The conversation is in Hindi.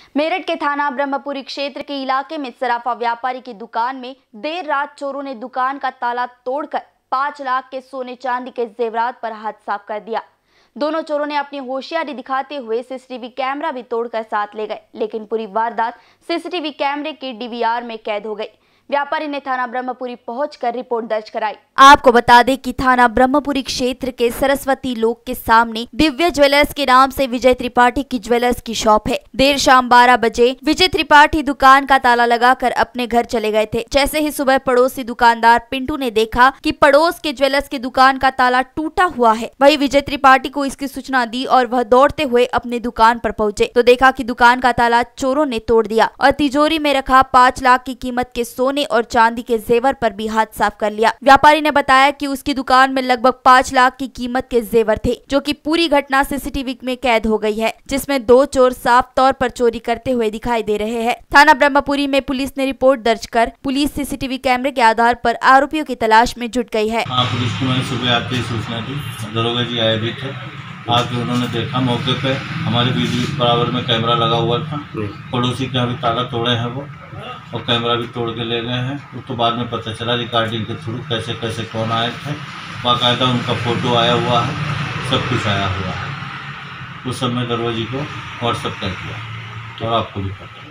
मेरठ के थाना ब्रह्मपुरी क्षेत्र के इलाके में सराफा व्यापारी की दुकान में देर रात चोरों ने दुकान का ताला तोड़कर 5 लाख के सोने चांदी के जेवरात पर हाथ साफ कर दिया। दोनों चोरों ने अपनी होशियारी दिखाते हुए सीसीटीवी कैमरा भी तोड़कर साथ ले गए, लेकिन पूरी वारदात सीसीटीवी कैमरे की डीवीआर में कैद हो गई। व्यापारी ने थाना ब्रह्मपुरी पहुंचकर रिपोर्ट दर्ज कराई। आपको बता दें कि थाना ब्रह्मपुरी क्षेत्र के सरस्वती लोक के सामने दिव्य ज्वेलर्स के नाम से विजय त्रिपाठी की ज्वेलर्स की शॉप है। देर शाम 12 बजे विजय त्रिपाठी दुकान का ताला लगाकर अपने घर चले गए थे। जैसे ही सुबह पड़ोसी दुकानदार पिंटू ने देखा कि पड़ोस के ज्वेलर्स की दुकान का ताला टूटा हुआ है, वही विजय त्रिपाठी को इसकी सूचना दी और वह दौड़ते हुए अपनी दुकान पर पहुंचे तो देखा कि दुकान का ताला चोरों ने तोड़ दिया और तिजोरी में रखा 5 लाख की कीमत के सोने और चांदी के जेवर पर भी हाथ साफ कर लिया। व्यापारी ने बताया कि उसकी दुकान में लगभग 5 लाख की कीमत के जेवर थे, जो कि पूरी घटना सीसीटीवी में कैद हो गई है, जिसमें 2 चोर साफ तौर पर चोरी करते हुए दिखाई दे रहे हैं। थाना ब्रह्मपुरी में पुलिस ने रिपोर्ट दर्ज कर पुलिस सीसीटीवी कैमरे के आधार पर आरोपियों की तलाश में जुट गई है। पुलिस को मैंने सुबह आते ही सूचना दी, दरोगा जी आए भी थे। आके उन्होंने देखा मौके पे हमारे बिजली बराबर में कैमरा लगा हुआ था, पड़ोसी के अभी ताला तोड़े हैं वो और कैमरा भी तोड़ के ले गए हैं। तो बाद में पता चला रिकॉर्डिंग के थ्रू कैसे कैसे कौन आए थे, बाकायदा उनका फोटो आया हुआ है, सब कुछ आया हुआ है। उस समय दरोगा जी को व्हाट्सएप कर दिया और आपको भी पता